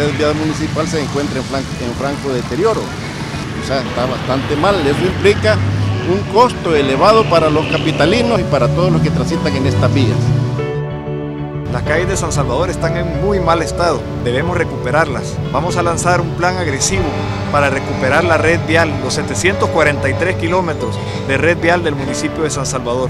red vial municipal se encuentra en franco deterioro. O sea, está bastante mal. Eso implica un costo elevado para los capitalinos y para todos los que transitan en estas vías. Las calles de San Salvador están en muy mal estado, debemos recuperarlas. Vamos a lanzar un plan agresivo para recuperar la red vial, los 743 kilómetros de red vial del municipio de San Salvador.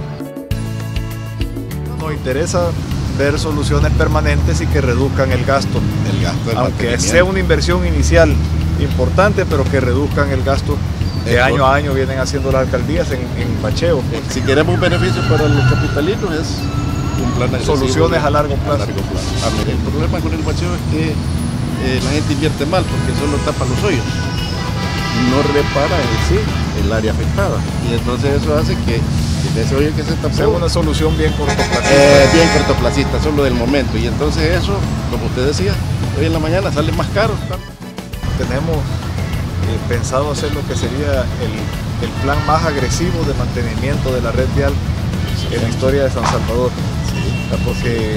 Nos interesa ver soluciones permanentes y que reduzcan el gasto. Aunque sea una inversión inicial importante, pero que reduzcan el gasto que año a año vienen haciendo las alcaldías en bacheo. Si queremos beneficios para los capitalinos es un plan agresivo, soluciones a largo plazo. El problema con el bacheo es que la gente invierte mal porque solo tapa los hoyos, no repara en sí el área afectada, y entonces eso hace que ese hoyo que se tapó sea una solución bien cortoplacista. Bien cortoplacista, solo del momento, y entonces eso, como usted decía, hoy en la mañana sale más caro. Tenemos pensado hacer lo que sería el plan más agresivo de mantenimiento de la red vial en la historia de San Salvador, porque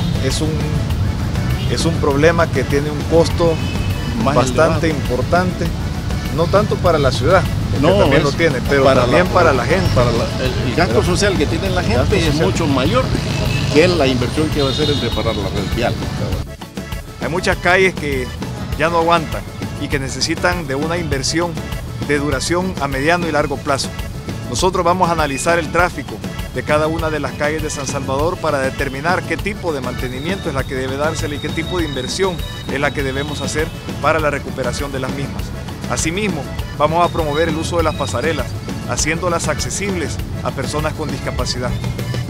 es un problema que tiene un costo bastante importante, no tanto para la ciudad, que también lo tiene, pero también para la gente. El gasto social que tiene la gente es mucho mayor que la inversión que va a hacer en reparar la red vial. Hay muchas calles que ya no aguantan y que necesitan de una inversión de duración a mediano y largo plazo. Nosotros vamos a analizar el tráfico de cada una de las calles de San Salvador para determinar qué tipo de mantenimiento es la que debe dársele y qué tipo de inversión es la que debemos hacer para la recuperación de las mismas. Asimismo, vamos a promover el uso de las pasarelas, haciéndolas accesibles a personas con discapacidad.